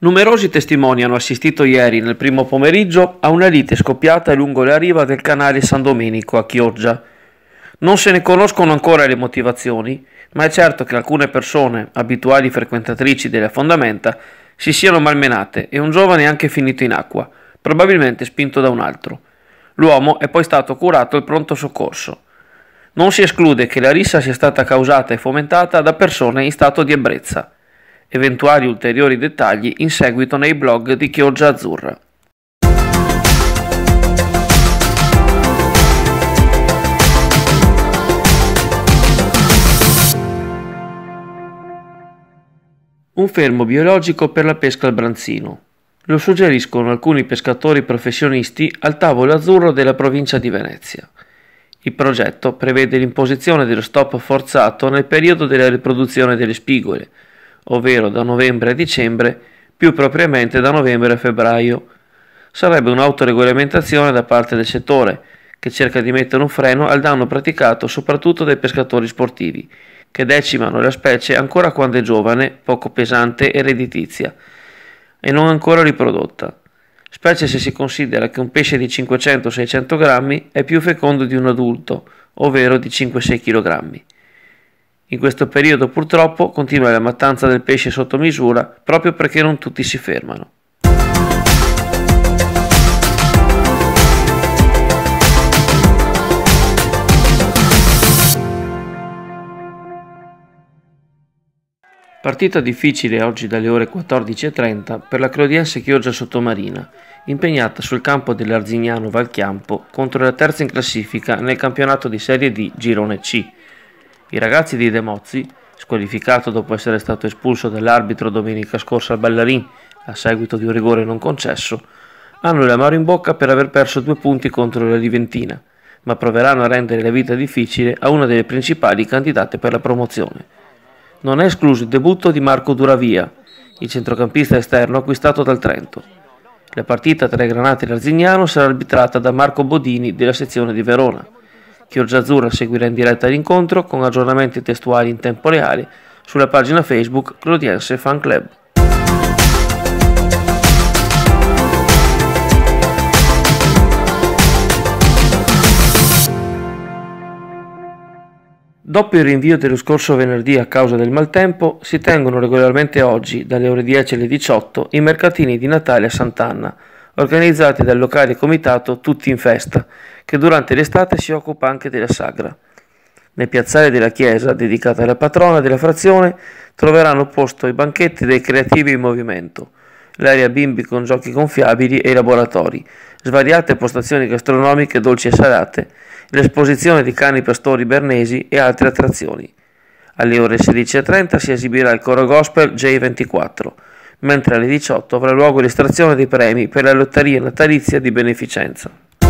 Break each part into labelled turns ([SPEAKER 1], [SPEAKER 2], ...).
[SPEAKER 1] Numerosi testimoni hanno assistito ieri, nel primo pomeriggio, a una lite scoppiata lungo la riva del canale San Domenico a Chioggia. Non se ne conoscono ancora le motivazioni, ma è certo che alcune persone, abituali frequentatrici delle fondamenta, si siano malmenate e un giovane è anche finito in acqua, probabilmente spinto da un altro. L'uomo è poi stato curato al pronto soccorso. Non si esclude che la rissa sia stata causata e fomentata da persone in stato di ebbrezza. Eventuali ulteriori dettagli in seguito nei blog di Chioggia Azzurra. Un fermo biologico per la pesca al branzino. Lo suggeriscono alcuni pescatori professionisti al tavolo azzurro della provincia di Venezia. Il progetto prevede l'imposizione dello stop forzato nel periodo della riproduzione delle spigole, ovvero da novembre a dicembre, più propriamente da novembre a febbraio. Sarebbe un'autoregolamentazione da parte del settore, che cerca di mettere un freno al danno praticato soprattutto dai pescatori sportivi, che decimano la specie ancora quando è giovane, poco pesante e redditizia, e non ancora riprodotta, specie se si considera che un pesce di 500-600 grammi è più fecondo di un adulto, ovvero di 5-6 kg. In questo periodo purtroppo continua la mattanza del pesce sotto misura proprio perché non tutti si fermano. Partita difficile oggi dalle ore 14:30 per la Clodiense Chioggia Sottomarina, impegnata sul campo dell'Arzignano Valchiampo contro la terza in classifica nel campionato di Serie D Girone C. I ragazzi di De Mozzi, squalificato dopo essere stato espulso dall'arbitro domenica scorsa al Ballarin a seguito di un rigore non concesso, hanno l'amaro in bocca per aver perso 2 punti contro la Liventina, ma proveranno a rendere la vita difficile a una delle principali candidate per la promozione. Non è escluso il debutto di Marco Duravia, il centrocampista esterno acquistato dal Trento. La partita tra i Granate e l'Arzignano sarà arbitrata da Marco Bodini della sezione di Verona. Chioggia Azzurra seguirà in diretta l'incontro con aggiornamenti testuali in tempo reale sulla pagina Facebook Clodiense Fan Club. Dopo il rinvio dello scorso venerdì a causa del maltempo, si tengono regolarmente oggi, dalle ore 10 alle 18, i mercatini di Natale a Sant'Anna, organizzati dal locale comitato Tutti in Festa, che durante l'estate si occupa anche della sagra. Nel piazzale della chiesa, dedicata alla patrona della frazione, troveranno posto i banchetti dei creativi in movimento, l'area bimbi con giochi gonfiabili e i laboratori, svariate postazioni gastronomiche dolci e salate, l'esposizione di cani pastori bernesi e altre attrazioni. Alle ore 16:30 si esibirà il coro gospel J24, mentre alle 18 avrà luogo l'estrazione dei premi per la lotteria natalizia di beneficenza.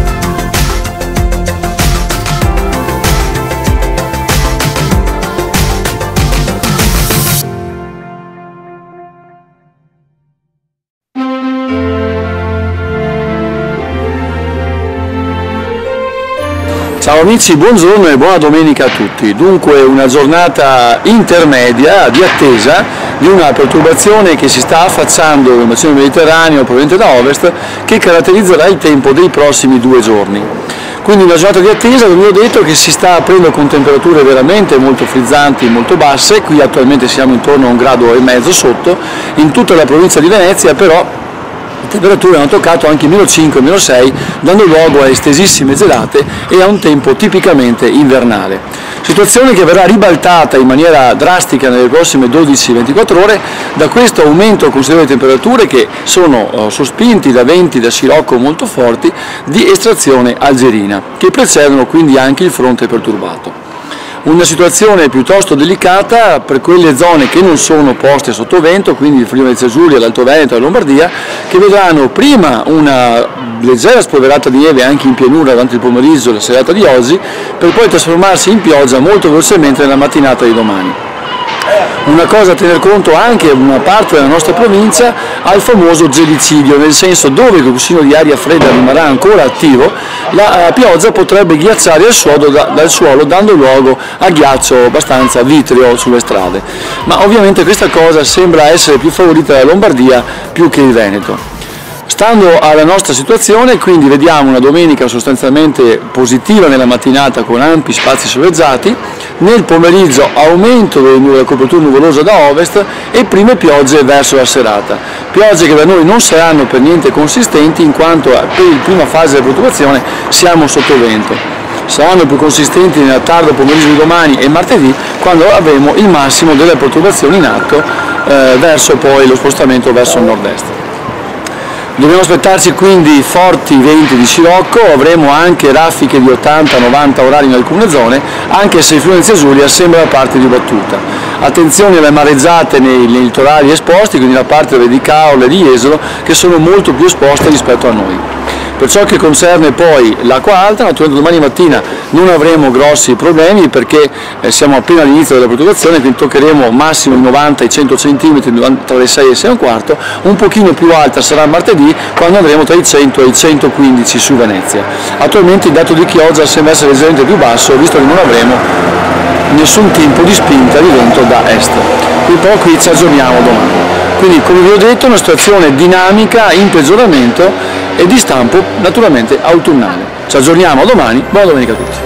[SPEAKER 2] Ciao amici, buongiorno e buona domenica a tutti. Dunque una giornata intermedia di attesa di una perturbazione che si sta affacciando nel bacino mediterraneo proveniente da ovest, che caratterizzerà il tempo dei prossimi 2 giorni. Quindi una giornata di attesa, come ho detto, che si sta aprendo con temperature veramente molto frizzanti, molto basse. Qui attualmente siamo intorno a 1,5 gradi sotto, in tutta la provincia di Venezia però le temperature hanno toccato anche -5, -6, dando luogo a estesissime gelate e a un tempo tipicamente invernale. Situazione che verrà ribaltata in maniera drastica nelle prossime 12-24 ore da questo aumento considerevole di temperature che sono sospinti da venti da scirocco molto forti di estrazione algerina, che precedono quindi anche il fronte perturbato. Una situazione piuttosto delicata per quelle zone che non sono poste sotto vento, quindi il Friuli Venezia Giulia, l'Alto Veneto e la Lombardia, che vedranno prima una leggera spolverata di neve anche in pianura durante il pomeriggio e la serata di oggi, per poi trasformarsi in pioggia molto velocemente nella mattinata di domani. Una cosa a tener conto anche una parte della nostra provincia al famoso gelicidio, nel senso dove il cuscino di aria fredda rimarrà ancora attivo, la pioggia potrebbe ghiacciare il suolo dal suolo, dando luogo a ghiaccio abbastanza vitreo sulle strade. Ma ovviamente questa cosa sembra essere più favorita dalla Lombardia più che il Veneto. Stando alla nostra situazione, quindi vediamo una domenica sostanzialmente positiva nella mattinata con ampi spazi soleggiati, nel pomeriggio aumento della copertura nuvolosa da ovest e prime piogge verso la serata. Piogge che da noi non saranno per niente consistenti in quanto per la prima fase della perturbazione siamo sotto vento. Saranno più consistenti nel tardo pomeriggio di domani e martedì, quando avremo il massimo delle perturbazioni in atto verso poi lo spostamento verso il nord-est. Dobbiamo aspettarci quindi forti venti di scirocco, avremo anche raffiche di 80-90 orari in alcune zone, anche se il Friuli-Venezia Giulia sembra la parte di battuta. Attenzione alle mareggiate nei litorali esposti, quindi la parte di Caorle e di Jesolo, che sono molto più esposte rispetto a noi. Per ciò che concerne poi l'acqua alta, naturalmente domani mattina non avremo grossi problemi perché siamo appena all'inizio della perturbazione, quindi toccheremo massimo i 90 e 100 cm tra le 6 e le 6 e un quarto, un pochino più alta sarà martedì quando andremo tra i 100 e i 115 su Venezia. Attualmente il dato di Chioggia sembra essere leggermente più basso, visto che non avremo nessun tipo di spinta di vento da est. Un po' qui ci aggiorniamo domani. Quindi, come vi ho detto, una situazione dinamica in peggioramento e di stampo naturalmente autunnale. Ci aggiorniamo domani, buona domenica a tutti.